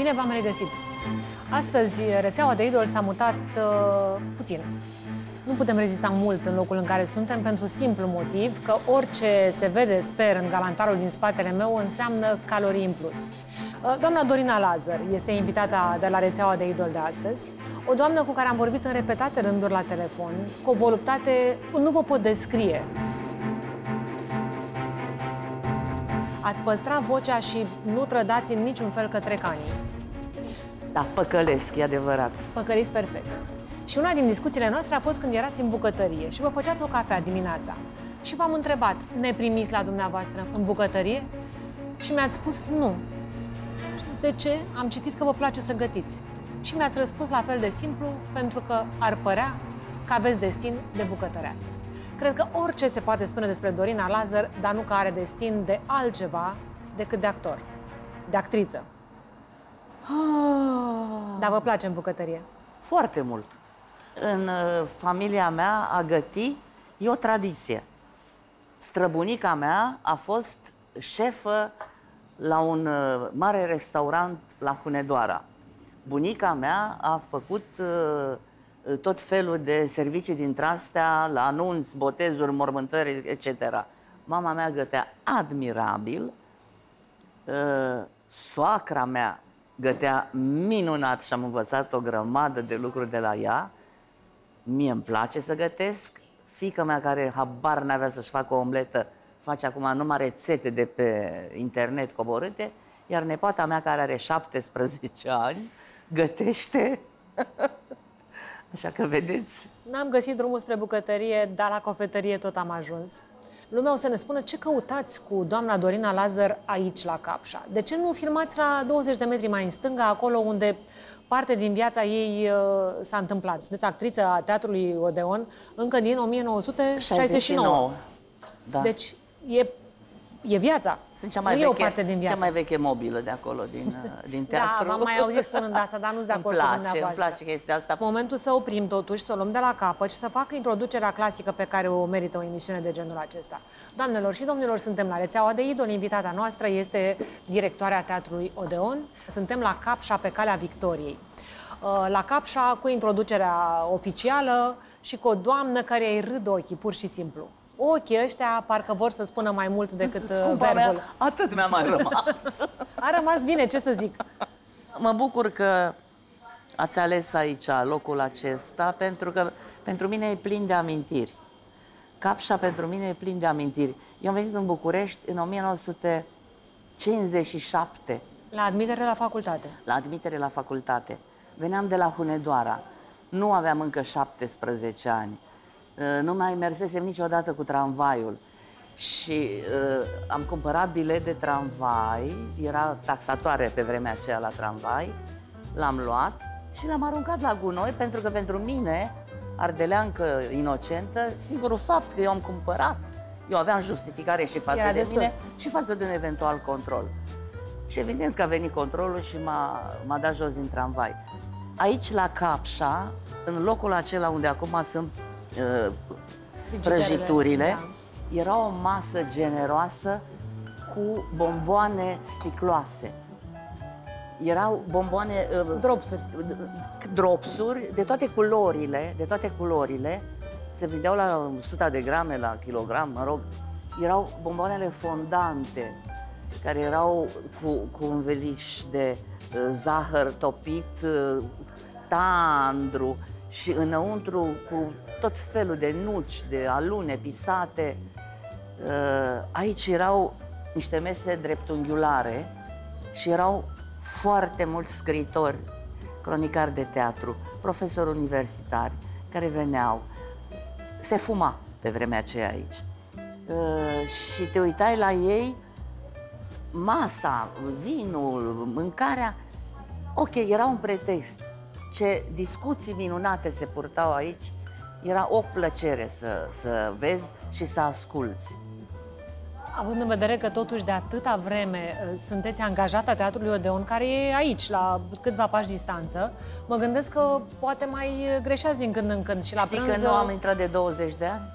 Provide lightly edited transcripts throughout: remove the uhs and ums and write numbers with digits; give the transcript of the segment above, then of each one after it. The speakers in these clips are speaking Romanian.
Bine v-am regăsit! Astăzi, rețeaua de idol s-a mutat puțin. Nu putem rezista mult în locul în care suntem pentru simplu motiv că orice se vede, sper, în galantarul din spatele meu înseamnă calorii în plus. Doamna Dorina Lazăr este invitata de la rețeaua de idol de astăzi. O doamnă cu care am vorbit în repetate rânduri la telefon, cu o voluptate nu vă pot descrie. Ați păstrat vocea și nu trădați în niciun fel către canii. Da, păcălesc, e adevărat. Păcăliți perfect. Și una din discuțiile noastre a fost când erați în bucătărie și vă făceați o cafea dimineața. Și v-am întrebat, ne primiți la dumneavoastră în bucătărie? Și mi-ați spus nu. De ce? Am citit că vă place să gătiți. Și mi-ați răspuns la fel de simplu, pentru că ar părea că aveți destin de bucătăreasă. Cred că orice se poate spune despre Dorina Lazăr, dar nu că are destin de altceva decât de actor, de actriță. Dar vă place în bucătărie? Foarte mult. În familia mea a găti e o tradiție. Străbunica mea a fost șefă la un mare restaurant la Hunedoara. Bunica mea a făcut tot felul de servicii dintre astea, la anunți, botezuri, mormântări, etc. Mama mea gătea admirabil, soacra mea gătea minunat și am învățat o grămadă de lucruri de la ea. Mie îmi place să gătesc. Fiica mea, care habar n-avea să-și facă o omletă, face acum numai rețete de pe internet coborâte, iar nepoata mea, care are 17 ani, gătește. Așa că vedeți. N-am găsit drumul spre bucătărie, dar la cofetărie tot am ajuns. Lumea o să ne spună ce căutați cu doamna Dorina Lazăr aici, la Capșa. De ce nu filmați la 20 de metri mai în stânga, acolo unde parte din viața ei s-a întâmplat? Sunteți actriță a Teatrului Odeon încă din 1969. Da. Deci e viața. Sunt cea mai veche mobilă de acolo, din teatru. Da, v-am mai auzit spunând asta, dar nu-s de acord cu dumneavoastră. Îmi place chestia asta. Momentul să oprim totuși, să o luăm de la capăt și să facă introducerea clasică pe care o merită o emisiune de genul acesta. Doamnelor și domnilor, suntem la rețeaua de idol. Invitata noastră este directoarea Teatrului Odeon. Suntem la Capșa, pe Calea Victoriei. La Capșa, cu introducerea oficială și cu o doamnă care îi râd ochii, pur și simplu. Ochii ăștia parcă vor să spună mai mult decât verbul. Mea, atât mi-a mai rămas. A rămas bine, ce să zic. Mă bucur că ați ales aici locul acesta, pentru că pentru mine e plin de amintiri. Capșa pentru mine e plin de amintiri. Eu am venit în București în 1957. La admitere la facultate. La admitere la facultate. Veneam de la Hunedoara. Nu aveam încă 17 ani. Nu mai mersesem niciodată cu tramvaiul și am cumpărat bilet de tramvai, era taxatoare pe vremea aceea la tramvai, l-am luat și l-am aruncat la gunoi, pentru că pentru mine, ardeleancă inocentă, singurul fapt că eu am cumpărat, eu aveam justificare și față de mine și față de un eventual control. Și evident că a venit controlul și m-a dat jos din tramvai. Aici, la Capșa, în locul acela unde acum sunt prăjiturile, da. Era o masă generoasă cu bomboane sticloase. Erau bomboane... dropsuri de toate culorile, se vindeau la 100 de grame, la kilogram, mă rog. Erau bomboanele fondante, care erau cu un veliș de zahăr topit, tandru, și înăuntru cu tot felul de nuci, de alune pisate. Aici erau niște mese dreptunghiulare și erau foarte mulți scriitori, cronicari de teatru, profesori universitari, care veneau. Se fuma pe vremea aceea aici. Și te uitai la ei, masa, vinul, mâncarea, ok, era un pretext. Ce discuții minunate se purtau aici, era o plăcere să vezi și să asculți. Având în vedere că totuși de atâta vreme sunteți angajată a Teatrului Odeon, care e aici, la câțiva pași distanță, mă gândesc că poate mai greșeați din când în când și la prânz... Știi că nu am intrat de 20 de ani?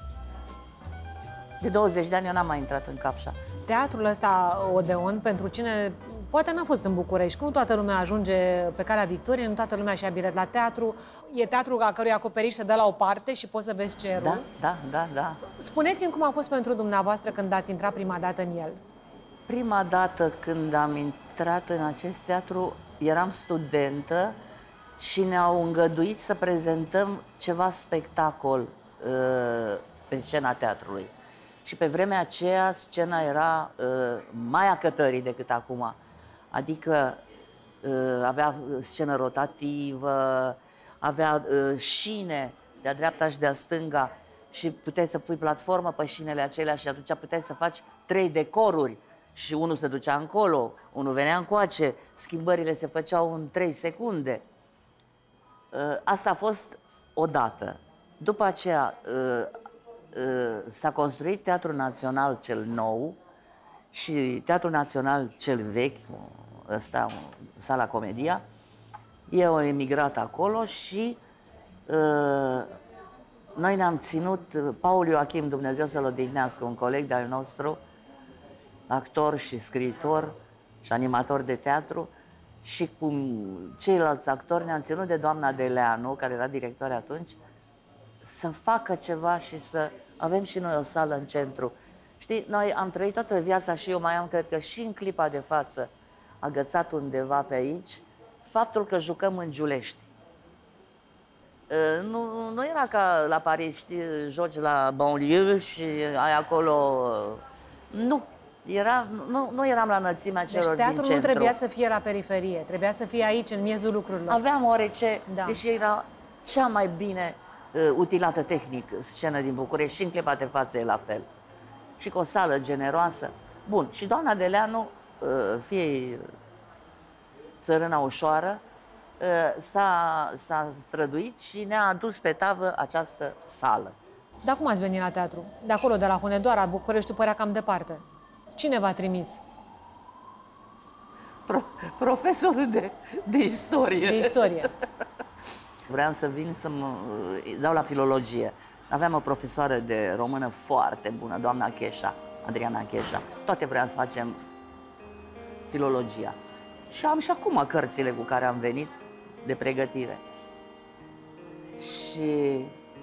De 20 de ani eu n-am mai intrat în Capșa. Teatrul ăsta Odeon, pentru cine poate n-a fost în București, că nu toată lumea ajunge pe Calea Victoriei, nu toată lumea și-a bilet la teatru. E teatru a cărui acoperiș se dă la o parte și poți să vezi cerul. Da. Spuneți-mi cum a fost pentru dumneavoastră când ați intrat prima dată în el. Prima dată când am intrat în acest teatru, eram studentă și ne-au îngăduit să prezentăm ceva spectacol pe scena teatrului. Și pe vremea aceea scena era mai a cătării decât acum. Adică avea scenă rotativă, avea șine de-a dreapta și de-a stânga și puteai să pui platformă pe șinele acelea și atunci puteai să faci 3 decoruri. Și unul se ducea încolo, unul venea încoace, schimbările se făceau în 3 secunde. Asta a fost odată. După aceea s-a construit Teatrul Național cel nou și Teatrul Național cel vechi, ăsta, Sala Comedia. Ei au emigrat acolo și noi ne-am ținut, Paul Ioachim, Dumnezeu să-l odihnească, un coleg de-al nostru, actor și scriitor și animator de teatru, și cu ceilalți actori ne-am ținut de doamna Deleanu, care era directoare atunci, să facă ceva și să avem și noi o sală în centru. Știi, noi am trăit toată viața și eu mai am, cred că și în clipa de față, agățat undeva pe aici, faptul că jucăm în Giulești. Nu era ca la Paris, știi, joci la banlieue și ai acolo... Nu eram la înălțimea celor din centru. Deci teatrul nu trebuia să fie la periferie, trebuia să fie aici, în miezul lucrurilor. Aveam oarece, deși era cea mai bine utilată tehnic scenă din București și în clipa de față e la fel. Și cu o sală generoasă. Bun, și doamna Deleanu, fie țărâna ușoară, s-a străduit și ne-a adus pe tavă această sală. Dar cum ați venit la teatru? De acolo, de la Hunedoara, Bucureștiul părea cam departe. Cine v-a trimis? Profesorul de istorie. De istorie. Vreau să vin să mă dau la filologie. Aveam o profesoară de română foarte bună, doamna Cheșa, Adriana Cheșa. Toate vreau să facem filologia. Și am și acum cărțile cu care am venit de pregătire. Și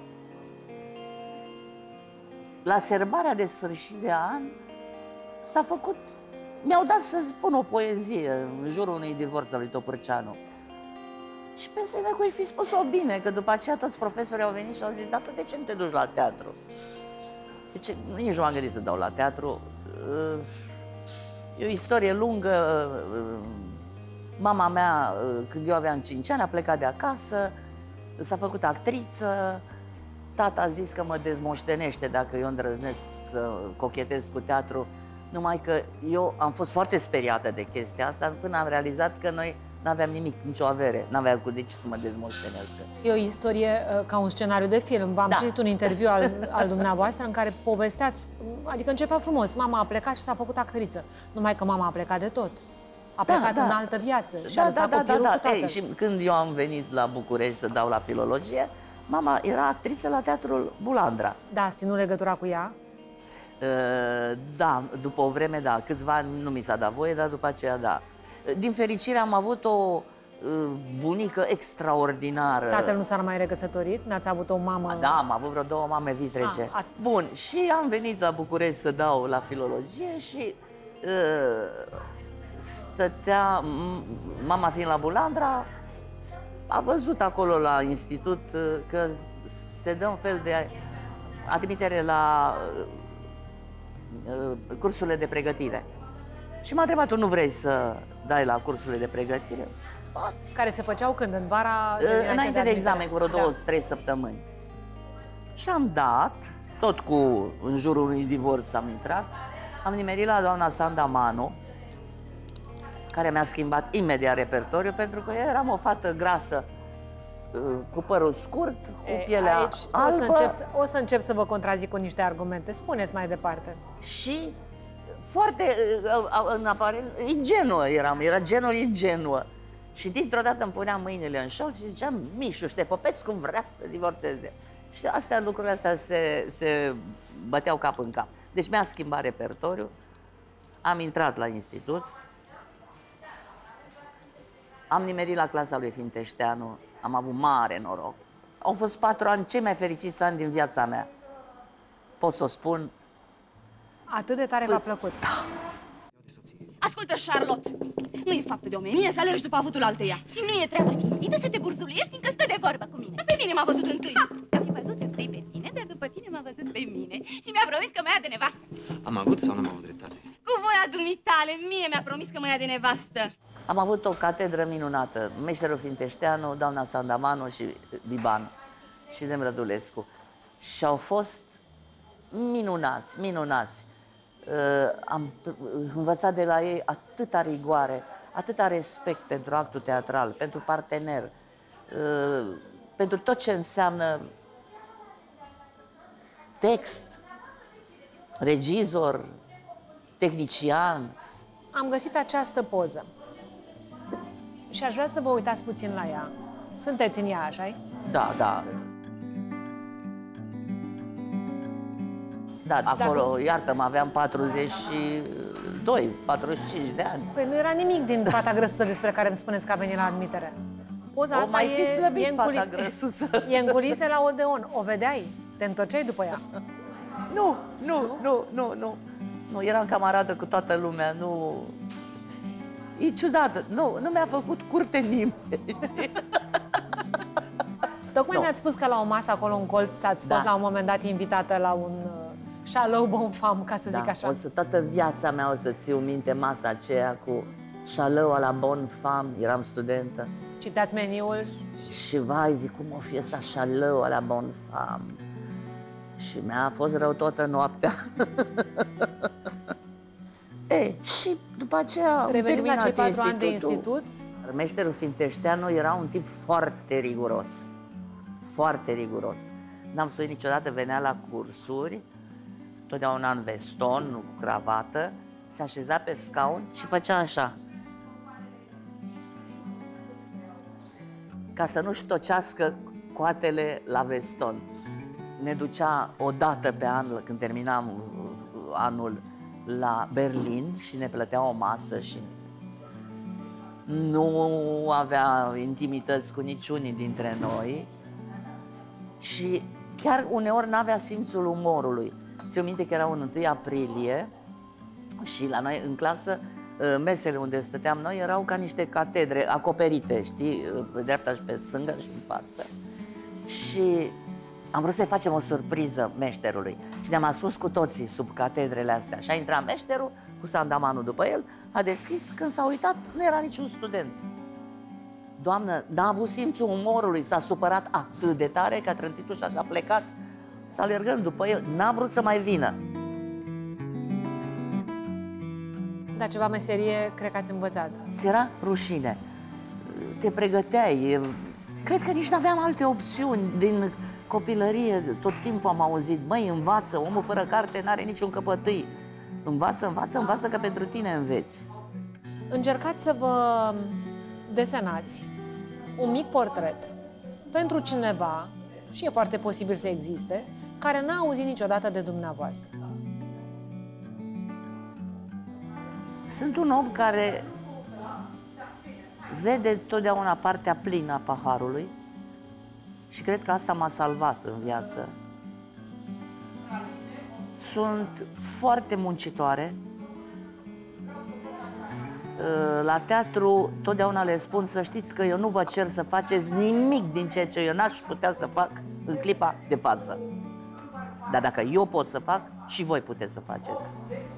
la sărbarea de sfârșit de an s-a făcut, mi-au dat să spun o poezie în jurul unui divorț al lui Topârceanu. Și pensai că îi fi spus-o bine, că după aceea toți profesorii au venit și au zis, dar tu de ce nu te duci la teatru? Deci nici nu m-am gândit să dau la teatru. E o istorie lungă. Mama mea, când eu aveam 5 ani, a plecat de acasă, s-a făcut actriță. Tata a zis că mă dezmoștenește dacă eu îndrăznesc să cochetez cu teatru. Numai că eu am fost foarte speriată de chestia asta până am realizat că noi n-aveam nimic, nicio avere, n-aveam cu de ce să mă dezmoștenească. E o istorie ca un scenariu de film. V-am citit un interviu al dumneavoastră în care povesteați, adică începea frumos, mama a plecat și s-a făcut actriță. Numai că mama a plecat de tot. A plecat în altă viață și a lăsat copilul cu tatăl. Și când eu am venit la București să dau la filologie, mama era actriță la Teatrul Bulandra. Da, ați ținut legătura cu ea? Da, după o vreme, da. Câțiva ani nu mi s-a dat voie, dar după aceea, da. Din fericire am avut o bunică extraordinară. Tatăl nu s-a mai recăsătorit? N-ați avut o mamă? Da, am avut vreo 2 mame vitrege. Bun, și am venit la București să dau la filologie și stătea, mama fiind la Bulandra, a văzut acolo la institut că se dă un fel de admitere la cursurile de pregătire. Și m-a întrebat, tu nu vrei să dai la cursurile de pregătire? Care se făceau când? În vara? Înainte de examen, cu vreo 2-3 săptămâni. Și am dat, tot cu în jurul unui divorț am intrat, am nimerit la doamna Sanda Manu, care mi-a schimbat imediat repertoriu, pentru că eu eram o fată grasă, cu părul scurt, cu pielea albă. O să încep să vă contrazic cu niște argumente. Spuneți mai departe. Și foarte, în aparent, ingenuă eram, era genul ingenuă. Și dintr-o dată îmi puneam mâinile în șold și ziceam, Mișu, te popesc cum vrea să divorțeze. Și lucrurile astea se băteau cap în cap. Deci mi-a schimbat repertoriul, am intrat la institut Am nimerit la clasa lui Finteșteanu, am avut mare noroc. Au fost 4 ani cei mai fericiți ani din viața mea. Pot să o spun. Atât de tare v-a plăcut. Da. Ascultă, Charlotte, nu e faptă de omenie să alergi după avutul alteia. Și nu e treaba cinstită să te burzulești fiindcă stă de vorbă cu mine. Pe mine m-a văzut întâi. Te-am fi văzut întâi pe tine, dar după tine m-a văzut pe mine și mi-a promis că mă ia de nevastă. Am avut sau n-am avut dreptate? Cu voia dumitale, mie mi-a promis că mă ia de nevastă. Am avut o catedră minunată. Meșterul Finteșteanu, doamna Sandamanu și Biban și Dem Rădulescu. Și au fost minunați, minunați. Am învățat de la ei atâta rigoare, atâta respect pentru actul teatral, pentru partener, pentru tot ce înseamnă text, regizor, tehnician. Am găsit această poză și aș vrea să vă uitați puțin la ea. Sunteți în ea, așa-i? Da, da. Da, acolo, iartă-mă, aveam 42, 45 de ani. Păi nu era nimic din fata grăsuță despre care îmi spuneți că a venit la admitere. Poza asta mai fi slăbit, în fata culise, grăsuță. E în culise la Odeon. O vedeai? Te întorceai după ea? Nu, eram camaradă cu toată lumea, nu... E ciudată, nu mi-a făcut curte nimeni. Tocmai mi-ați spus că la o masă acolo în colț ați fost la un moment dat invitată la un Chaleu bon femme, ca să zic așa. Toată viața mea o să țiu minte masa aceea cu Chaleu à la bonne femme, eram studentă. Citați meniul. Și vai, zic, cum o fi ăsta Chaleu à la bonne femme. Și mi-a fost rău toată noaptea. Și după aceea am revenim la cei 4 ani de institutul. institut. Meșterul Finteșteanu era un tip foarte riguros. Foarte riguros. N-am suit niciodată, venea la cursuri, totdeauna în veston, cu cravată, se așeza pe scaun și făcea așa. Ca să nu-și tocească coatele la veston. Ne ducea o dată pe an, când terminam anul, la Berlin și ne plătea o masă și nu avea intimități cu niciunii dintre noi și chiar uneori n-avea simțul umorului. Ți-o minte că era un 1 aprilie și la noi în clasă mesele unde stăteam noi erau ca niște catedre acoperite, știi, pe dreapta și pe stânga și în față. Și am vrut să-i facem o surpriză meșterului și ne-am ascuns cu toții sub catedrele astea. Și a intrat meșterul cu Sandamanu după el, a deschis, când s-a uitat, nu era niciun student. Doamnă, n-a avut simțul umorului, s-a supărat atât de tare că a trântit ușa și a plecat, s-a alergând după el, n-a vrut să mai vină. Dar ceva meserie, cred că ați învățat. Ți era rușine, te pregăteai, cred că nici n-aveam alte opțiuni din copilărie, tot timpul am auzit, măi, învață, omul fără carte n-are niciun căpătâi. Învață, învață, învață, că pentru tine înveți. Încercați să vă desenați un mic portret pentru cineva, și e foarte posibil să existe, care n-a auzit niciodată de dumneavoastră. Sunt un om care vede totdeauna partea plină a paharului și cred că asta m-a salvat în viață. Sunt foarte muncitoare. La teatru totdeauna le spun să știți că eu nu vă cer să faceți nimic din ceea ce eu n-aș putea să fac în clipa de față. Dar dacă eu pot să fac, și voi puteți să faceți.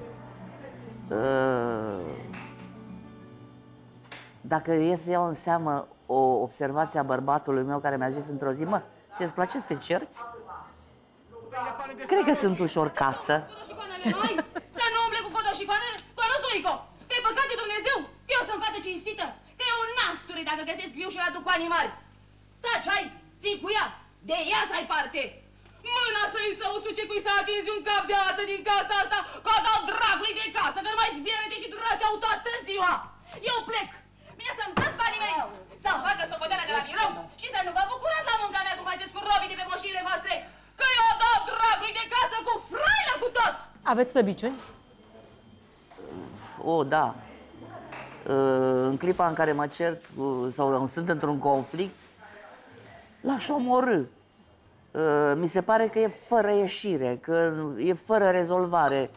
Dacă e să iau în seamă o observație a bărbatului meu care mi-a zis într-o zi, mă, ți-ți place să te cerți? Cred că sunt ușor cață. Să nu umble cu fotoșicoanele, cu rozoico! Că-i păcat de Dumnezeu, că eu sunt fată cinstită, că eu nasture dacă găsesc viu și l-aduc cu animali. Taci, hai, ții cu ea, de ea să ai parte! Mâna să-i să usuce cui s-a atins un cap de ață din casa asta, că a dat dragului de casă, că nu mai zbierete și drăceau toată ziua! Eu plec! Bine să-mi dați banii mei, să-mi facă socoteala de la birou și să nu vă bucurați la munca mea cum faceți cu robii de pe moșile voastre, că eu a dat dragului de casă cu fraila cu tot! Aveți slăbiciuni? Da. în clipa în care mă cert sau sunt într-un conflict, l-aș omorî. Mi se pare că e fără ieșire, că e fără rezolvare.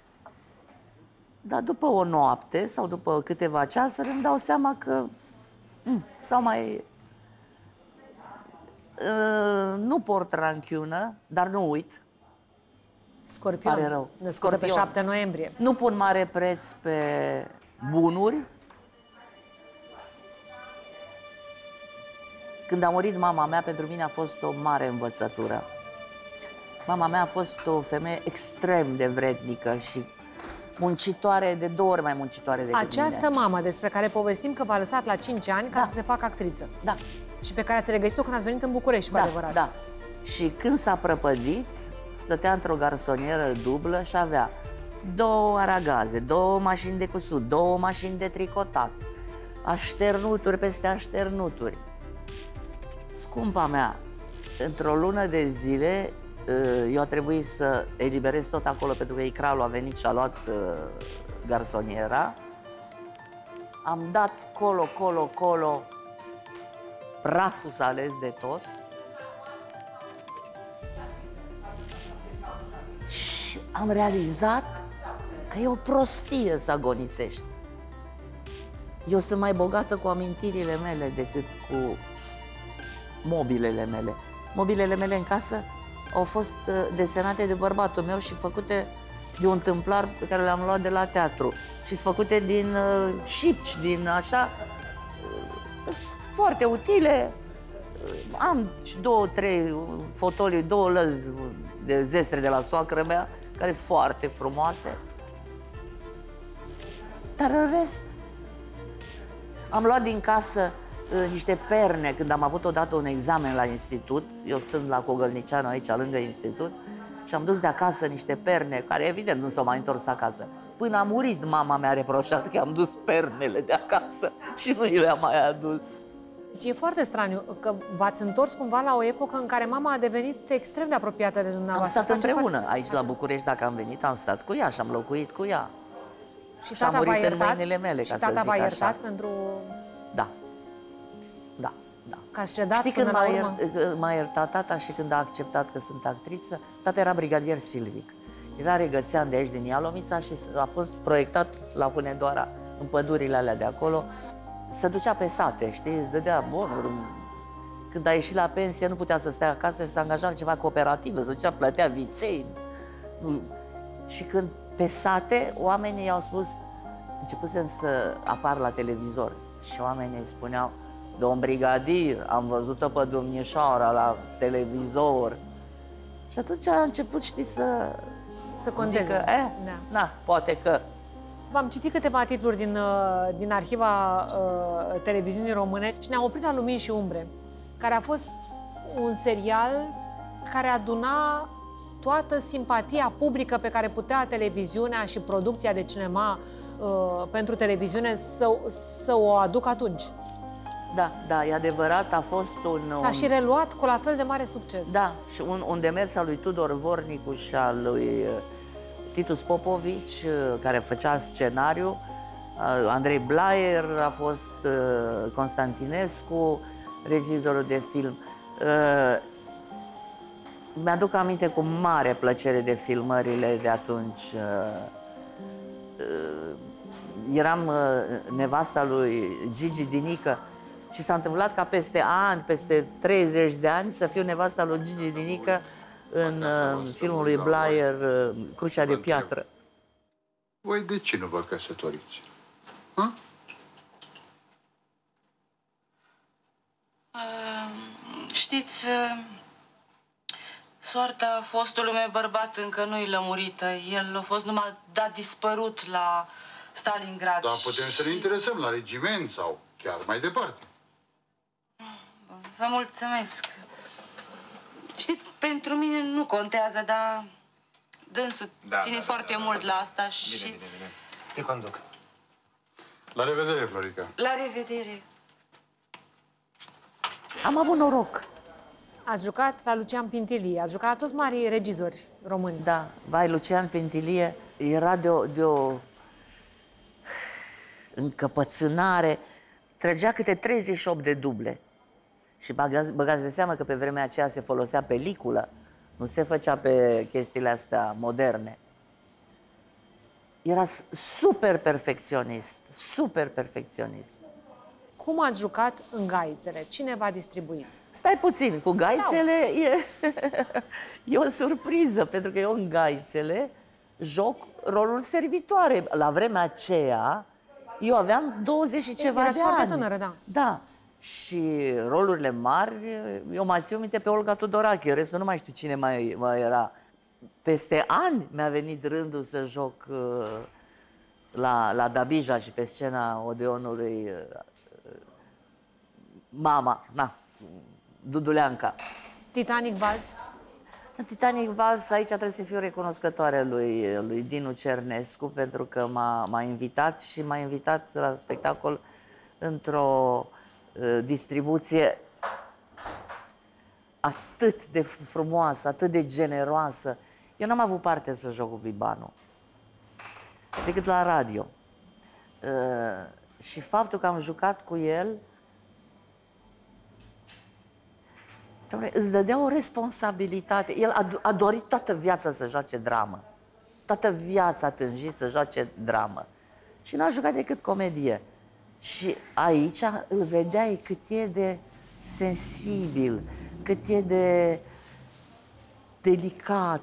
Dar după o noapte sau după câteva ceasuri îmi dau seama că sau mai... nu port ranchiună, dar nu uit. Scorpion. Pare rău. Născută pe 7 noiembrie. Nu pun mare preț pe bunuri. Când a murit mama mea, pentru mine a fost o mare învățătură. Mama mea a fost o femeie extrem de vrednică și muncitoare, de 2 ori mai muncitoare decât Această mine. mamă despre care povestim că v-a lăsat la 5 ani ca să se facă actriță. Da. Și pe care ați regăsit-o când ați venit în București, cu adevărat. Da. Și când s-a prăpădit, stătea într-o garsonieră dublă și avea 2 aragaze, 2 mașini de cusut, 2 mașini de tricotat, așternuturi peste așternuturi. Scumpa mea, într-o lună de zile, eu a trebuit să eliberez tot acolo pentru că icralul a venit și a luat garsoniera. Am dat colo, praful s-a ales de tot. Și am realizat că e o prostie să agonisești. Eu sunt mai bogată cu amintirile mele decât cu mobilele mele. Mobilele mele în casă au fost desenate de bărbatul meu și făcute de un tâmplar pe care le-am luat de la teatru. Și sunt făcute din șipci, din așa, foarte utile. Am 2-3 fotolii, 2 lăzi de zestre de la soacră mea, care sunt foarte frumoase. Dar în rest, am luat din casă niște perne când am avut odată un examen la institut. Eu stând la Cogălnicianu, aici, lângă institut, și am dus de acasă niște perne, care evident nu s-au mai întors acasă. Până a murit, mama mi-a reproșat că am dus pernele de acasă și nu i le-am mai adus. Deci e foarte straniu că v-ați întors cumva la o epocă în care mama a devenit extrem de apropiată de dumneavoastră. Am stat împreună aici la București, dacă am venit, am stat cu ea și am locuit cu ea. Și Și am tata v-a murit în iertat? mâinile mele, Și ca să tata zic v-a așa. iertat pentru Da. că ați cedat. Știi până când la urmă? m-a iertat tata și când a acceptat că sunt actriță? Tata era brigadier silvic. Era regățean de aici, din Ialomița, și a fost proiectat la Hunedoara, în pădurile alea de acolo. Se ducea pe sate, știi, dădea bonuri. Când a ieșit la pensie, nu putea să stea acasă și s-a angajat în ceva cooperativă, se ducea, plătea viței. Și când pe sate, oamenii i-au spus, începusem să apar la televizor și oamenii spuneau: domn brigadier, am văzut-o pe domnișoara la televizor. Și atunci a început, știi, să conteze. zică, Da. na, poate că... V-am citit câteva titluri din arhiva televiziunii române și ne-am oprit la Lumini și Umbre, care a fost un serial care aduna toată simpatia publică pe care putea televiziunea și producția de cinema pentru televiziune să o aducă atunci. Da, e adevărat, a fost S-a și reluat cu la fel de mare succes. Da, și un demers al lui Tudor Vornicu și al lui Titus Popovici, care făcea scenariu. Andrei Blaier a fost Constantinescu, regizorul de film. Mi-aduc aminte cu mare plăcere de filmările de atunci. Eram nevasta lui Gigi Dinică și s-a întâmplat ca peste ani, peste 30 de ani, să fiu nevasta lui Gigi Dinică în filmul lui Blaier, Crucea de Piatră. Voi de ce nu vă căsătoriți? Ha? Știți, soarta fostului meu bărbat încă nu-i lămurită. El a fost numai dat dispărut la Stalingrad. Dar putem să ne interesăm la regiment sau chiar mai departe. Vă mulțumesc. Știți, pentru mine nu contează, dar dânsul ține foarte mult la asta și... Bine. Te conduc. La revedere, Florica. La revedere. Am avut noroc. Ați jucat la Lucian Pintilie, ați jucat la toți marii regizori români. Da, vai, Lucian Pintilie era încăpățânare. Trăgea câte 38 de duble. Și băgați de seamă că pe vremea aceea se folosea peliculă, nu se făcea pe chestiile astea moderne. Era super perfecționist, super perfecționist. Cum ați jucat în Gaițele? Cine v-a distribuit? Stai puțin, cu Gaițele e o surpriză, pentru că eu în Gaițele joc rolul servitoare. La vremea aceea, eu aveam 20 și ceva de ani. Erați foarte tânără, da. Da. Și rolurile mari, eu mai țin minte pe Olga Tudorache, restul nu mai știu cine mai era. Peste ani mi-a venit rândul să joc la Dabija și pe scena Odeonului mama, Duduleanca. Titanic Vals? În Titanic Vals, aici trebuie să fiu recunoscătoare lui Dinu Cernescu, pentru că m-a invitat și m-a invitat la spectacol într-o distribuție atât de frumoasă, atât de generoasă. Eu n-am avut parte să joc cu Bibanu, decât la radio. Și faptul că am jucat cu el, îți dădea o responsabilitate. El a dorit toată viața să joace dramă. Toată viața a tânjit să joace dramă. Și n-a jucat decât comedie. Și aici îl vedeai cât e de sensibil, cât e de delicat.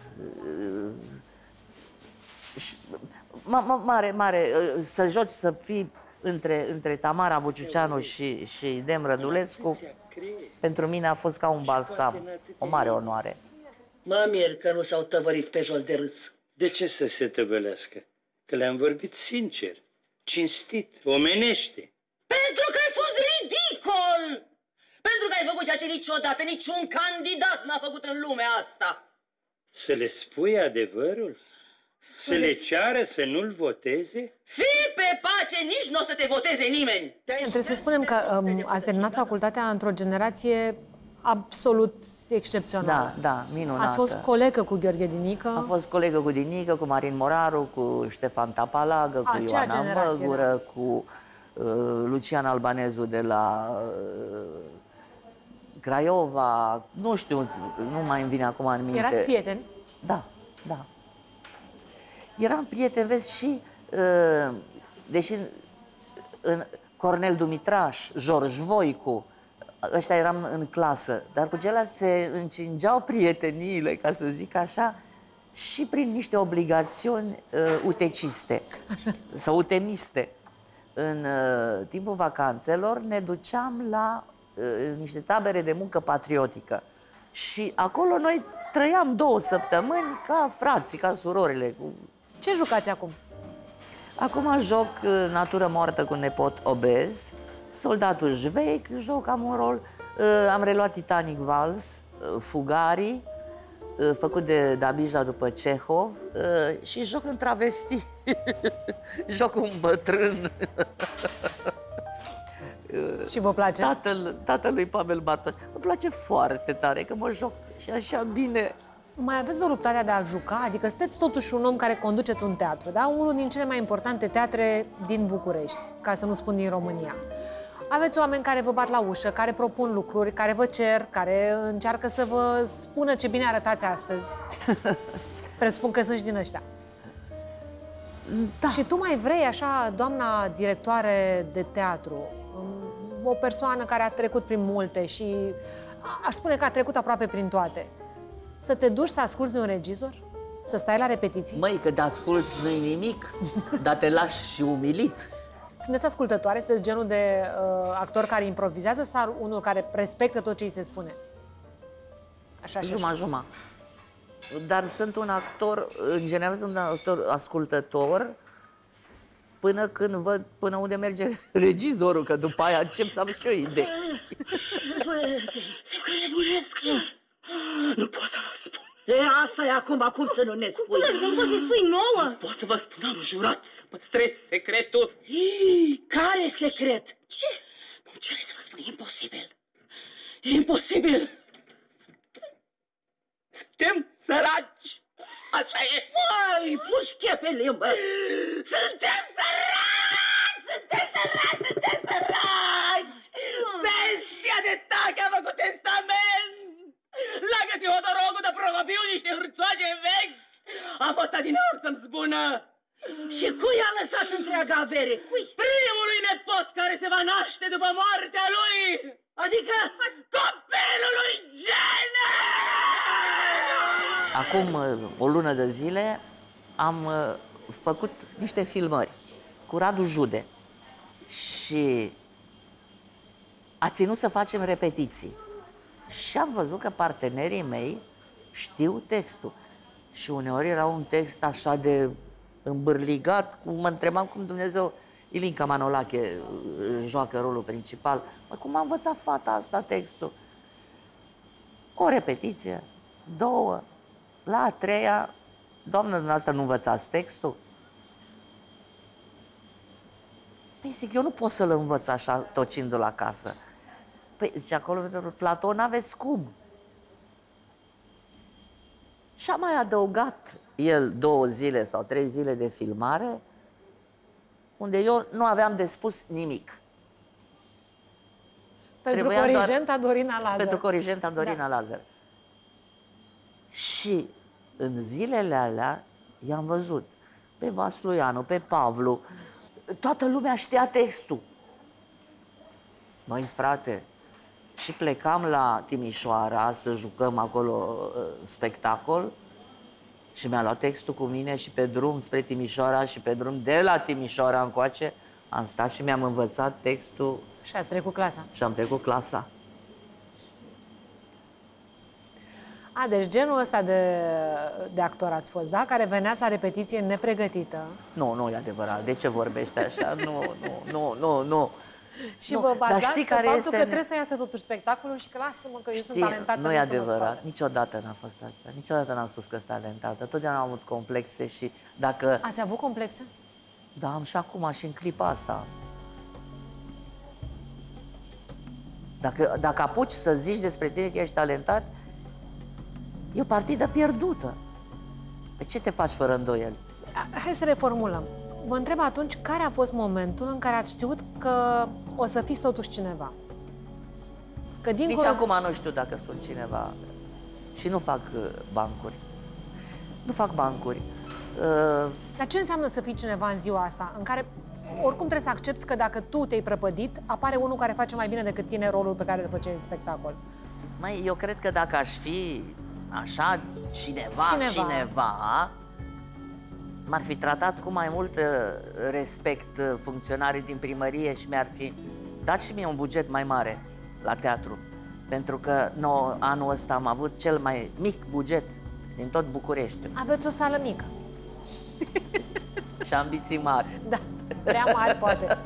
Mare, să joci, să fii între Tamara Buciuceanu și Dem Rădulescu, pentru mine a fost ca un balsam, o mare onoare. Mă mir că nu s-au tăvărit pe jos de râs. De ce să se tăvălească? Că le-am vorbit sincer, cinstit, omenește. Pentru că ai fost ridicol! Pentru că ai făcut ceea ce niciodată niciun candidat n-a făcut în lumea asta. Să le spui adevărul? Să le ceară să nu-l voteze? Fii pe pace, nici nu o să te voteze nimeni! Trebuie să spunem că ați terminat facultatea într-o generație absolut excepțională. Da, minunată. Ați fost colegă cu Gheorghe Dinică. Am fost colegă cu Dinică, cu Marin Moraru, cu Ștefan Tapalagă, cu Ioana Măgură, cu Lucian Albanezu de la Craiova. Nu știu, nu mai îmi vine acum în minte. Erați prieteni? Da. Eram prieteni, vezi, și deși Cornel Dumitraș, George Voicu, ăștia eram în clasă, dar cu ceilalți se încingeau prieteniile, ca să zic așa, și prin niște obligațiuni uteciste sau utemiste. În timpul vacanțelor ne duceam la niște tabere de muncă patriotică și acolo noi trăiam 2 săptămâni ca frații, ca surorile. Ce jucați acum? Acum joc Natură moartă cu nepot obez, Soldatul Jveic, am un rol, am reluat Titanic Vals, Fugarii, făcut de Dabija după Cehov, și joc în travesti, joc un bătrân. Și vă place? Tatălui Pavel Bartos. Îmi place foarte tare că mă joc și așa bine. Mai aveți vă ruptarea de a juca? Adică sunteți totuși un om care conduceți un teatru, da? Unul din cele mai importante teatre din București, ca să nu spun din România. Aveți oameni care vă bat la ușă, care propun lucruri, care vă cer, care încearcă să vă spună ce bine arătați astăzi. Presupun că sunt și din ăștia. Da. Și tu mai vrei, așa, doamna directoare de teatru, o persoană care a trecut prin multe și aș spune că a trecut aproape prin toate, să te duci să asculți de un regizor? Să stai la repetiții? Măi, că de asculți nu-i nimic, dar te lași și umilit. Sunteți ascultătoare? Sunteți genul de actor care improvizează sau unul care respectă tot ce îi se spune? Așa și Juma. Dar sunt un actor, în general sunt un actor ascultător, până când văd până unde merge regizorul, că după aia încep să am și o idee. Se nebunesc. Nu pot să vă spun. Asta e acum să nu ne spui. Nu poți să ne spui nouă? Nu pot să vă spun, am jurat să păstrez secretul. Care secret? Ce? Ce să vă spun, e imposibil. E imposibil. Suntem săraci. Asta e. Vai, pușche pe limbă. Suntem săraci! de tache a făcut testament! L-a găsit Hodorogul de Procopiu niște hârțoage vechi! A fost adineauri să-mi spună! Și cui a lăsat întreaga avere? Cui? Primului nepot care se va naște după moartea lui! Adică copilului Gene! Acum o lună de zile am făcut niște filmări cu Radu Jude și a ținut să facem repetiții. Și am văzut că partenerii mei știu textul. Și uneori era un text așa de îmbârligat, mă întrebam cum Dumnezeu... Ilinca Manolache joacă rolul principal. Mă, cum a învățat fata asta textul? O repetiție, două, la a treia, doamnă, dumneavoastră nu învățați textul? Păi zic, eu nu pot să-l învăț așa, tocindu-l acasă. Păi, zice, acolo, Platon, aveți cum? Și a mai adăugat el 2 zile sau 3 zile de filmare, unde eu nu aveam de spus nimic. Pentru corigenta Dorina Lazar. Pentru corigenta Dorina Lazar. Și în zilele alea i-am văzut pe Vasluianu, pe Pavlu, toată lumea știa textul. Măi, frate, și plecam la Timișoara să jucăm acolo spectacol și mi-a luat textul cu mine și pe drum spre Timișoara și pe drum de la Timișoara încoace am stat și mi-am învățat textul. Și ați trecut clasa. Și am trecut clasa. Deci genul ăsta de actor ați fost, da? Care venea să repetiție nepregătită. Nu, nu e adevărat. De ce vorbești așa? Nu. Și vă bazați pe faptul că trebuie să iasă totuși spectacolul și că lasă-mă că eu sunt talentată. Nu e adevărat. Niciodată n-a fost asta. Niciodată n-am spus că sunt talentată. Totdeauna am avut complexe și dacă... Ați avut complexe? Da, am și acum, și în clipa asta. Dacă apuci să zici despre tine că ești talentat, e o partidă pierdută. De ce te faci fără îndoieli? Hai să reformulăm. Vă întreb atunci, care a fost momentul în care ați știut că o să fiți totuși cineva? Că Nici acum nu știu dacă sunt cineva și nu fac bancuri. Nu fac bancuri. Dar ce înseamnă să fii cineva în ziua asta, în care oricum trebuie să accepti că dacă tu te-ai prăpădit, apare unul care face mai bine decât tine rolul pe care îl făceai în spectacol? Măi, eu cred că dacă aș fi așa cineva, m-ar fi tratat cu mai mult respect funcționarii din primărie și mi-ar fi dat și mie un buget mai mare la teatru. Pentru că anul ăsta am avut cel mai mic buget din tot București. Aveți o sală mică. Și ambiții mari. Da, prea mari poate.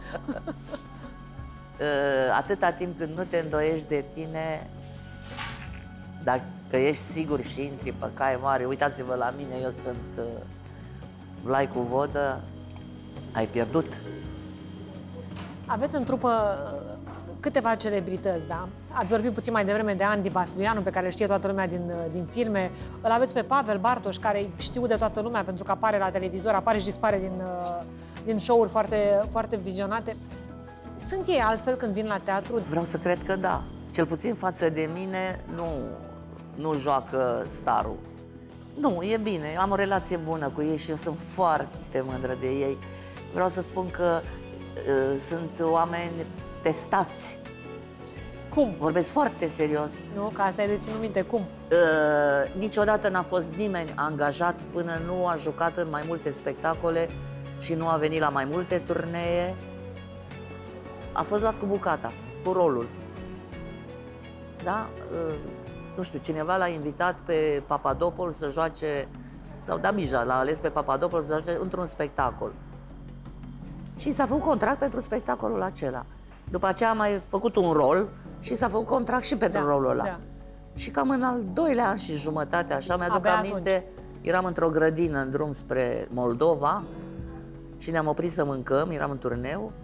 Atâta timp când nu te îndoiești de tine, dacă ești sigur și intri pe cai mare, uitați-vă la mine, eu sunt Vlai cu vodă, ai pierdut. Aveți în trupă câteva celebrități, da? Ați vorbit puțin mai devreme de Andy Vasluianu, pe care îl știe toată lumea din filme. Îl aveți pe Pavel Bartoș, care știu de toată lumea pentru că apare la televizor, apare și dispare din show-uri foarte, foarte vizionate. Sunt ei altfel când vin la teatru? Vreau să cred că da. Cel puțin față de mine nu joacă starul. Nu, e bine, am o relație bună cu ei și eu sunt foarte mândră de ei. Vreau să spun că sunt oameni testați. Cum? Vorbesc foarte serios. Nu, că asta e de ținut minte. Cum? Niciodată n-a fost nimeni angajat până nu a jucat în mai multe spectacole și nu a venit la mai multe turnee. A fost luat cu bucata, cu rolul. Da? Nu știu, cineva l-a invitat pe Papadopoulos să joace, sau Damija l-a ales pe Papadopoulos să joace într-un spectacol. Și s-a făcut contract pentru spectacolul acela. După aceea a mai făcut un rol și s-a făcut contract și pentru rolul ăla. Da. Și cam în al 2-lea an și jumătate, așa, mi-aduc aminte, eram într-o grădină în drum spre Moldova și ne-am oprit să mâncăm, eram în turneu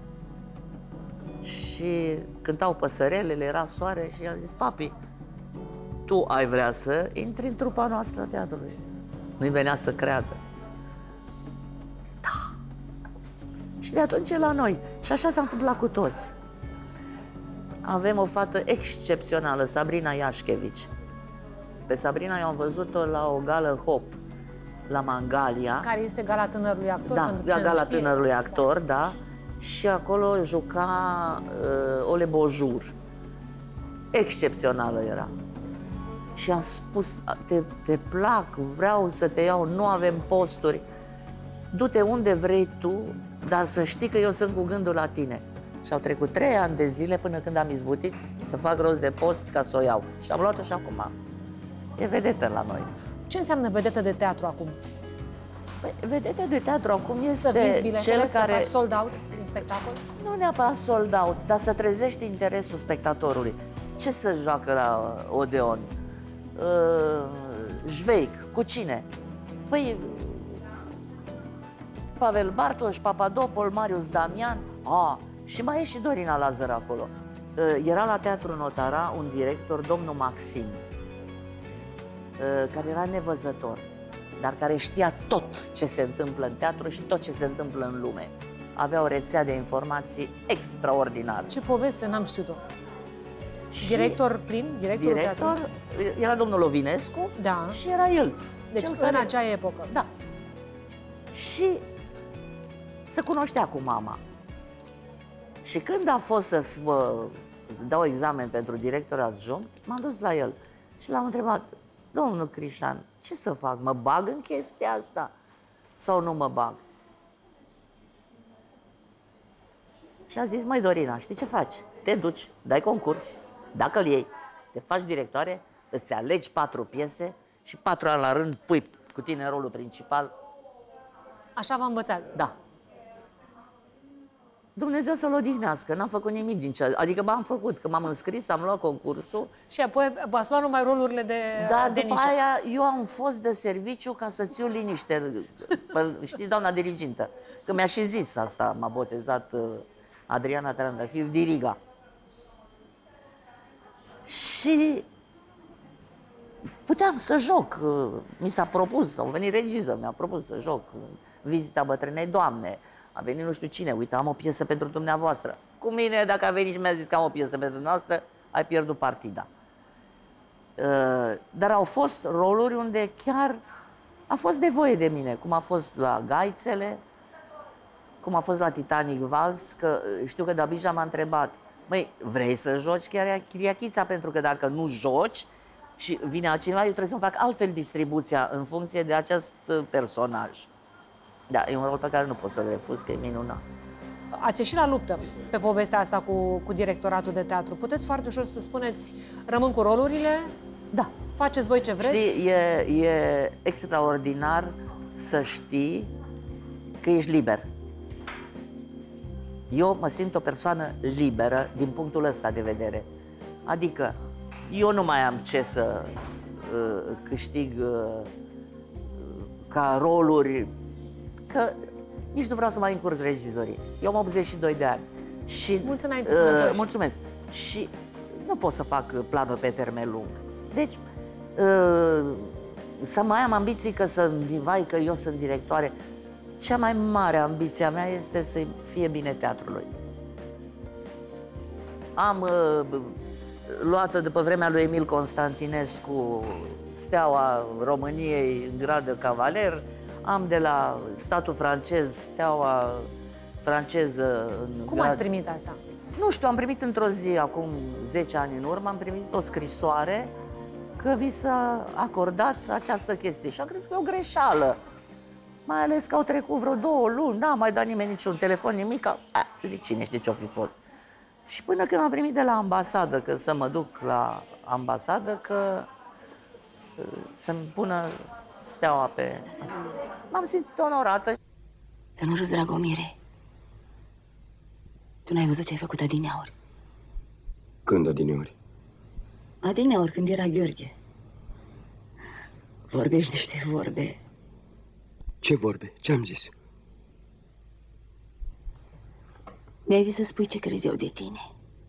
și cântau păsărelele, era soare și i-a zis: papi, tu ai vrea să intri în trupa noastră a teatrului? Nu-i venea să creadă. Da. Și de atunci e la noi. Și așa s-a întâmplat cu toți. avem o fată excepțională, Sabrina Iașchevici. Pe Sabrina eu am văzut-o la o gală Hop, la Mangalia. Care este gala tânărului actor? Da, pentru cine gala nu știe. tânărului actor, da. Și acolo juca Ole Bojur. Excepțională era. Și am spus, te plac, vreau să te iau, nu avem posturi. Du-te unde vrei tu, dar să știi că eu sunt cu gândul la tine. Și au trecut 3 ani de zile până când am izbutit să fac rost de post ca să o iau. Și am luat-o și acum. E vedetă la noi. Ce înseamnă vedetă de teatru acum? Păi, vedetă de teatru acum Să vinzi este biletele, cel să care... faci sold out din spectacol? Nu neapărat sold out, dar să trezești interesul spectatorului. Ce să joacă la Odeon? Jveic, cu cine? Păi, Pavel Bartoș, Papadopol, Marius Damian. Și mai e și Dorina Lazar acolo. Era la Teatrul Notara un director, domnul Maxim, care era nevăzător, dar care știa tot ce se întâmplă în teatru și tot ce se întâmplă în lume. Avea o rețea de informații extraordinară. Ce poveste, n-am știut-o. Director plin? Directorul Director era domnul Lovinescu, da. Și era el. Deci cel în care... acea epocă. Da. Și se cunoștea cu mama. Și când a fost să dau examen pentru director adjunct, m-am dus la el și l-am întrebat: domnul Crișan, ce să fac? Mă bag în chestia asta sau nu mă bag? Și a zis: măi, Dorina, știi ce faci? Te duci, dai concurs, dacă îl iei, te faci directoare, îți alegi 4 piese și 4 ani la rând pui cu tine în rolul principal. Așa v-a învățat? Da. Dumnezeu să-l odihnească, n-am făcut nimic din ce... Adică m-am făcut, că m-am înscris, am luat concursul. Și apoi v-ați luat numai rolurile de Da, de după nișă. aia eu am fost de serviciu ca să țiu liniște. Știi, doamna dirigintă, că mi-a și zis asta, m-a botezat Adriana Trandafir, diriga. Și puteam să joc, mi s-a propus, au venit regizor, mi-a propus să joc Vizita bătrânei doamne, a venit nu știu cine, uite, am o piesă pentru dumneavoastră. Cu mine, dacă a venit și mi-a zis că am o piesă pentru dumneavoastră, ai pierdut partida. Dar au fost roluri unde chiar a fost nevoie de mine, cum a fost la Gaițele, cum a fost la Titanic Vals, că știu că Dabija m-a întrebat: măi, vrei să joci chiar Chiriachița? Pentru că dacă nu joci și vine altcineva, eu trebuie să-mi fac altfel distribuția în funcție de acest personaj. Da, e un rol pe care nu pot să-l refuz, că e minunat. Ați ieșit la luptă pe povestea asta cu directoratul de teatru. Puteți foarte ușor să spuneți: rămân cu rolurile? Da. Faceți voi ce vreți? Știi, e extraordinar să știi că ești liber. Eu mă simt o persoană liberă din punctul ăsta de vedere. Adică, eu nu mai am ce să câștig ca roluri, că nici nu vreau să mai încurc regizorii. Eu am 82 de ani. Și, mulți înainte sănătoși. Mulțumesc. Și nu pot să fac planuri pe termen lung. Deci, să mai am ambiții că eu sunt directoare. Cea mai mare ambiție a mea este să fie bine teatrului. Am luat după vremea lui Emil Constantinescu Steaua României în grad de cavaler, am de la statul francez Steaua franceză în Cum grad... ați primit asta? Nu știu, am primit într-o zi, acum 10 ani în urmă, am primit o scrisoare că vi s-a acordat această chestie și am crezut că e o greșeală. Mai ales că au trecut vreo 2 luni, n-a mai dat nimeni niciun telefon, nimic. Zic, cine știe ce-o fi fost. Și până când am primit de la ambasadă, că să mă duc la ambasadă, că să-mi pună steaua pe... M-am simțit onorată. Să nu râzi, Dragomire. Tu n-ai văzut ce ai făcut adineauri. Când adineauri? Adineauri, când era Gheorghe. Vorbești niște vorbe. Ce vorbe? Ce-am zis? Mi-ai zis să spui ce crezi eu de tine.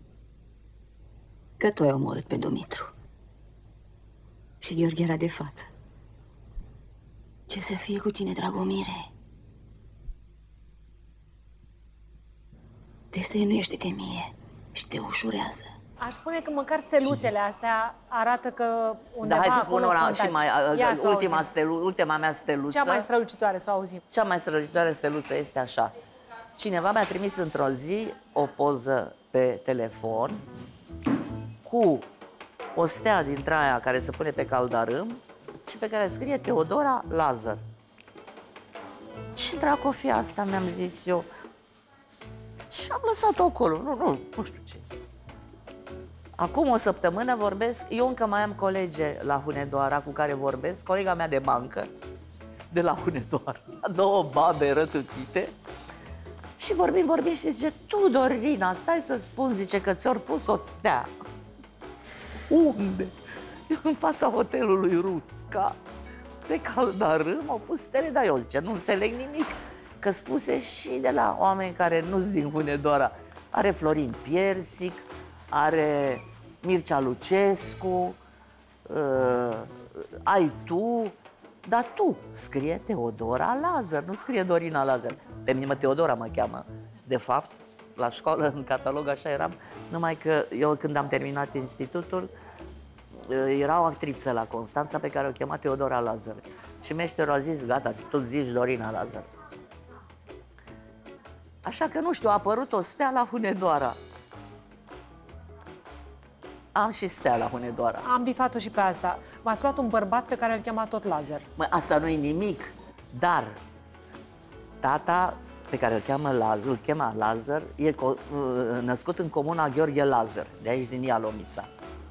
Că tu ai omorât pe Dumitru. Și Gheorghe era de față. Ce să fie cu tine, Dragomire? Destăinuiește-te mie și te ușurează. Aș spune că măcar steluțele astea arată că undeva Da, hai să spun acolo una și mai, Ia să ultima mea steluță. Cea mai strălucitoare, să o auzim. Cea mai strălucitoare steluță este așa. Cineva mi-a trimis într-o zi o poză pe telefon cu o stea dintre aia care se pune pe caldarâm și pe care scrie Teodora Lazar. Ce dracu o fi asta, mi-am zis eu. Și am lăsat-o acolo, nu știu ce. Acum o săptămână vorbesc, eu încă mai am colege la Hunedoara cu care vorbesc, colega mea de bancă, de la Hunedoara, două babe rătutite, și vorbim și zice, Tudorina, stai să spun, zice, că ți-or pus o stea. Unde? În fața hotelului Rusca, pe caldarâm, au pus stele, dar eu, zice, nu înțeleg nimic, că spuse și de la oameni care nu-s din Hunedoara. Are Florin Piersic, are Mircea Lucescu, ai tu, dar tu scrie Teodora Lazar, nu scrie Dorina Lazar. Pe mine Teodora mă cheamă, de fapt, la școală, în catalog, așa eram, numai că eu când am terminat institutul, era o actriță la Constanța pe care o chema Teodora Lazar. Și meșterul a zis, gata, tu zici Dorina Lazar. Așa că, nu știu, a apărut o stea la Hunedoara. Am și stea la Hunedoara. Am bifat-o și pe asta. V-ați luat un bărbat pe care îl chema tot Lazar. Măi, asta nu e nimic, dar tata pe care îl chema Lazar, e născut în comuna Gheorghe Lazar, de aici din Ialomița.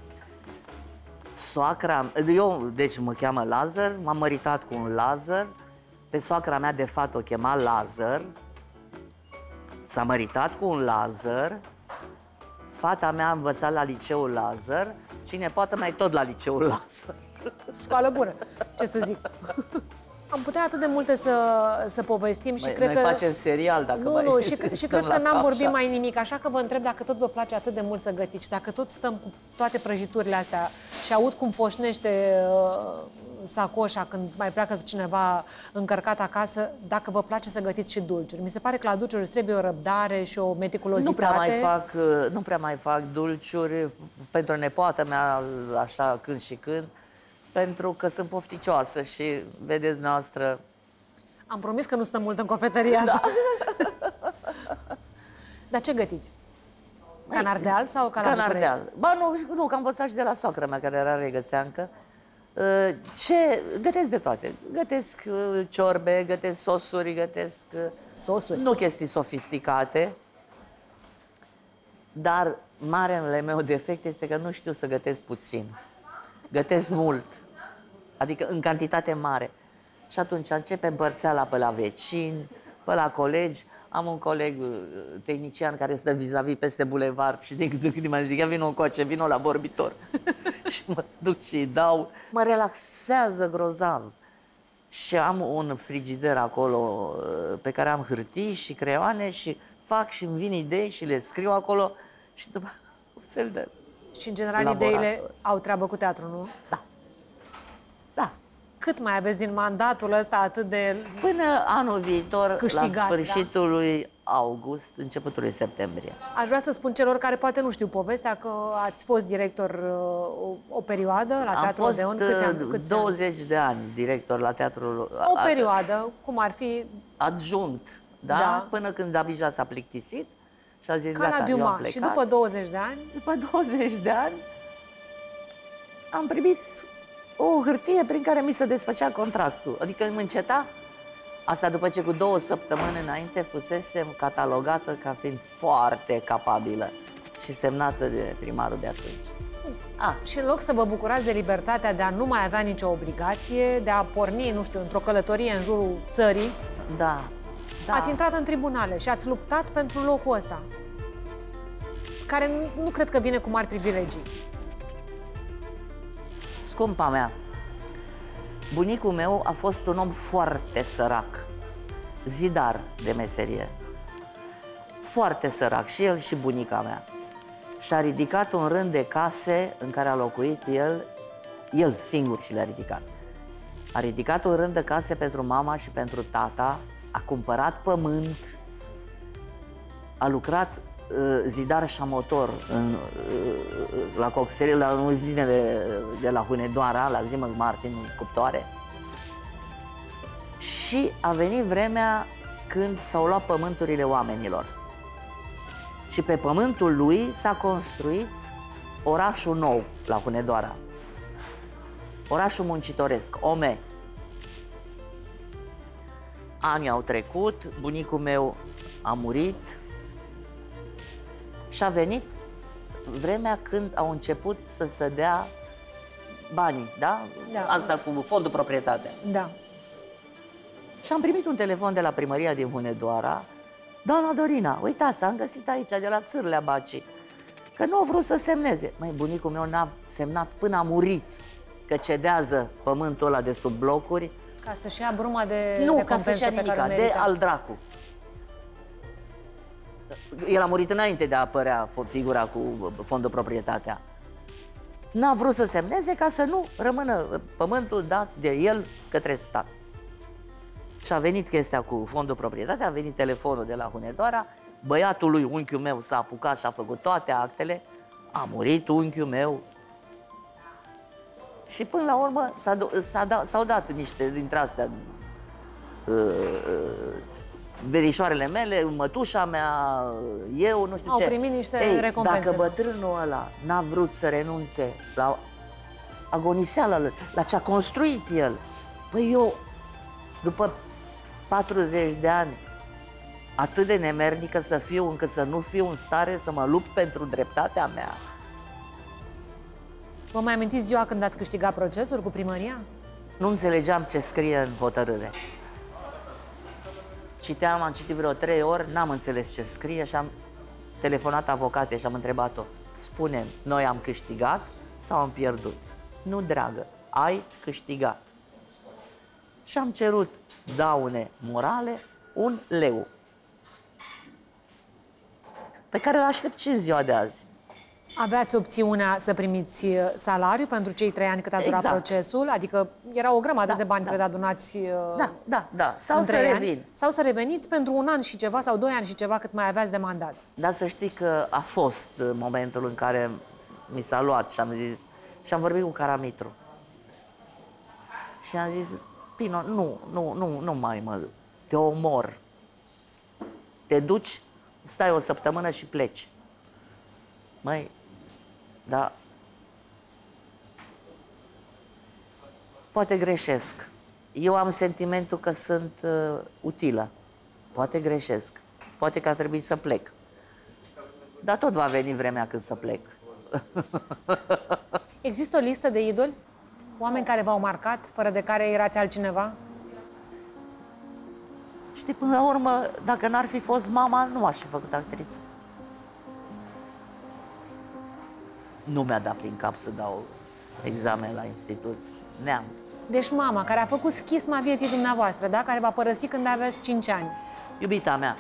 Soacra, eu, deci mă cheamă Lazar, m-am măritat cu un Lazar, pe soacra mea de fapt o chema Lazar, s-a măritat cu un Lazar, fata mea a învățat la liceul Lazar și nepoată mea e tot la liceul Lazar. Școală bună, ce să zic. Am putea atât de multe să povestim și cred că... Noi facem serial dacă Nu, și cred că n-am vorbit mai nimic, așa că vă întreb dacă tot vă place atât de mult să gătiți, dacă tot stăm cu toate prăjiturile astea și aud cum foșnește sacoșa când mai pleacă cineva încărcat acasă, dacă vă place să gătiți și dulciuri. Mi se pare că la dulciuri îți trebuie o răbdare și o meticulozitate. Nu prea mai fac dulciuri pentru nepoata mea, așa când și când, pentru că sunt pofticioasă și vedeți noastră. Am promis că nu stăm mult în cofetăria asta. Da. Dar ce gătiți? Canardeal sau Canardeal? Ba nu, că am învățat și de la soacră mea, care era regățeancă. Gătesc de toate. Gătesc ciorbe, gătesc sosuri, gătesc... Sosuri? Nu chestii sofisticate. Dar marele meu defect este că nu știu să gătesc puțin. Gătesc mult, adică în cantitate mare. Și atunci încep împărțeala pe la vecini, pe la colegi. Am un coleg tehnician care stă vis-a-vis peste bulevard și de când mai zic, ia vino încoace, vino la vorbitor. Și mă duc și îi dau. Mă relaxează grozav. Și am un frigider acolo pe care am hârtii și creioane și fac și îmi vin idei și le scriu acolo și după un fel de... Și, în general, ideile au treabă cu teatru, nu? Da. Da. Cât mai aveți din mandatul ăsta atât de până anul viitor, câștigat, la sfârșitul lui august, începutul lui septembrie. Aș vrea să spun celor care poate nu știu povestea că ați fost director o perioadă la Teatrul Odeon. Câți 20 de ani director la Teatrul... O perioadă, cum ar fi... Adjunct, da? Până când Abija s-a plictisit. Și a zis, ca la Dumas. Și după 20 de ani? După 20 de ani am primit o hârtie prin care mi se desfăcea contractul. Adică îmi înceta. Asta după ce cu 2 săptămâni înainte fusesem catalogată ca fiind foarte capabilă și semnată de primarul de atunci. Și în loc să vă bucurați de libertatea de a nu mai avea nicio obligație, de a porni, nu știu, într-o călătorie în jurul țării, da. Ați intrat în tribunale și ați luptat pentru locul ăsta, care nu cred că vine cu mari privilegii. Scumpa mea, bunicul meu a fost un om foarte sărac, zidar de meserie. Foarte sărac, și el și bunica mea. Și-a ridicat un rând de case în care a locuit el singur și le-a ridicat. A ridicat un rând de case pentru mama și pentru tata, a cumpărat pământ, a lucrat zidar și motor la coxerie, la uzinele de la Hunedoara, la Siemens Martin, cuptoare. Și a venit vremea când s-au luat pământurile oamenilor. Și pe pământul lui s-a construit orașul nou la Hunedoara. Orașul muncitoresc, Ome. Anii au trecut, bunicul meu a murit și a venit vremea când au început să se dea banii, da? Da. Asta cu fondul proprietate. Da. Și am primit un telefon de la primăria din Hunedoara. Doamna Dorina, uitați, am găsit aici, de la Țârlea Bacii, că nu au vrut să semneze. Măi, bunicul meu n-a semnat până a murit că cedează pământul ăla de sub blocuri. Ca să-și ia bruma de nu, ca să-și ia nimica, de al dracu. El a murit înainte de a apărea figura cu fondul proprietatea. N-a vrut să semneze ca să nu rămână pământul dat de el către stat. Și a venit chestia cu fondul proprietate, a venit telefonul de la Hunedoara, băiatul lui, unchiul meu, s-a apucat și a făcut toate actele, a murit unchiul meu. Și până la urmă s-au dat niște dintre astea, verișoarele mele, mătușa mea, eu, nu știu ce. Au primit niște recompense. Dacă bătrânul ăla n-a vrut să renunțe la agoniseala lui, la ce a construit el, păi eu, după 40 de ani, atât de nemernică să fiu, încât să nu fiu în stare să mă lupt pentru dreptatea mea. Vă mai amintiți ziua când ați câștigat procesul cu primăria? Nu înțelegeam ce scrie în hotărâre. Citeam, am citit vreo 3 ori, n-am înțeles ce scrie și am telefonat avocate și am întrebat-o. Spune, noi am câștigat sau am pierdut? Nu, dragă, ai câștigat. Și am cerut daune morale 1 leu, pe care îl aștept și în ziua de azi. Aveați opțiunea să primiți salariu pentru cei 3 ani cât a durat procesul? Adică era o grămadă de bani, cred, adunați sau să revin. Sau să reveniți pentru 1 an și ceva sau 2 ani și ceva cât mai aveați de mandat. Dar să știi că a fost momentul în care mi s-a luat și am zis, și am vorbit cu Caramitru. Și am zis, Pino, nu mai mă, te omor. Te duci, stai o săptămână și pleci. Măi, da, poate greșesc. Eu am sentimentul că sunt utilă. Poate greșesc. Poate că ar trebui să plec. Dar tot va veni vremea când să plec. Există o listă de idoli? Oameni care v-au marcat, fără de care erați altcineva? Știi, până la urmă, dacă n-ar fi fost mama, nu aș fi făcut actriță. Nu mi-a dat prin cap să dau examen la institut. Neam. Deci mama, care a făcut schisma vieții dumneavoastră, da? Care v-a părăsit când aveați 5 ani. Iubita mea,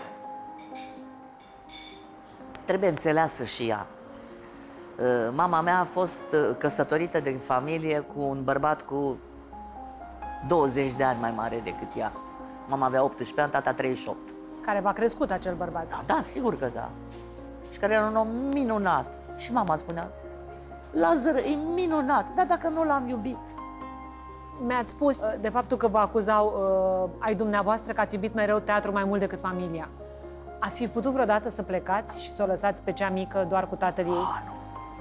trebuie înțeleasă și ea. Mama mea a fost căsătorită de familie cu un bărbat cu 20 de ani mai mare decât ea. Mama avea 18 ani, tata 38. Care v-a crescut acel bărbat? Da, sigur că da. Și care era un om minunat. Și mama spunea, Lazar e minunat, dar dacă nu l-am iubit. Mi-ați spus de faptul că vă acuzau ai dumneavoastră că ați iubit mereu teatru mai mult decât familia. Ați fi putut vreodată să plecați și să o lăsați pe cea mică doar cu tatăl ei? Nu.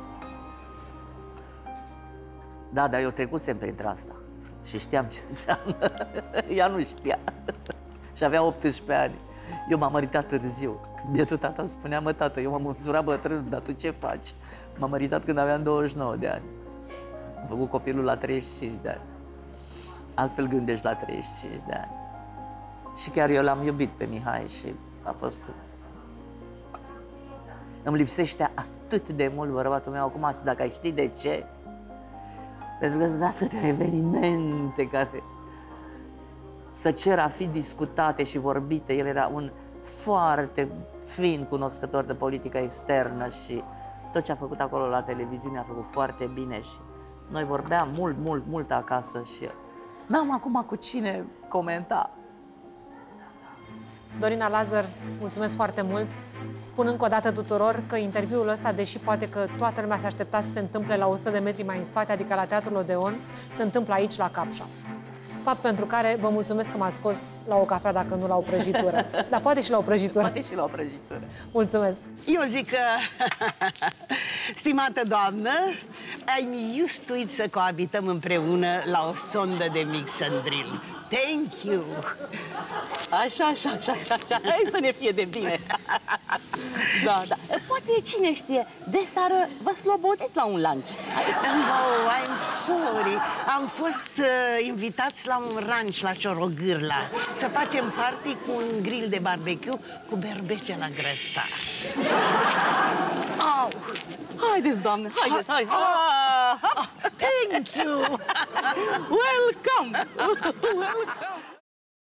Da, dar eu trecusem printre asta și știam ce înseamnă. Ea nu știa. Și avea 18 ani. Eu m-am măritat târziu. Bietul tata îmi spunea, mă, tată, eu m-am măsurat bătrân, dar tu ce faci? M-am măritat când aveam 29 de ani. Am făcut copilul la 35 de ani. Altfel gândești la 35 de ani. Și chiar eu l-am iubit pe Mihai și a fost... Îmi lipsește atât de mult bărbatul meu acum și dacă ai ști de ce, pentru că sunt atâtea evenimente care să cer a fi discutate și vorbite. El era un foarte fin cunoscător de politică externă și tot ce a făcut acolo la televiziune a făcut foarte bine și noi vorbeam mult acasă și n-am acum cu cine comenta. Dorina Lazar, mulțumesc foarte mult. Spun încă o dată tuturor că interviul ăsta, deși poate că toată lumea se aștepta să se întâmple la 100 de metri mai în spate, adică la Teatrul Odeon, se întâmplă aici, la Capșa. Fapt pentru care vă mulțumesc că m-ați scos la o cafea, dacă nu la o prăjitură. Dar poate și la o prăjitură. Poate și la o prăjitură. Mulțumesc. Eu zic că, stimată doamnă, I'm used to it să coabităm împreună la o sondă de mix and drill. Thank you! Așa. Hai să ne fie de bine. Da. Poate, cine știe, de seară vă sloboziți la un lunch. Oh, I'm sorry. Am fost invitați la un ranch la Ciorogârla să facem party cu un grill de barbecue cu berbece la grătar. Au! Haideți, doamne, haideți, hai! Thank you! Welcome! Welcome!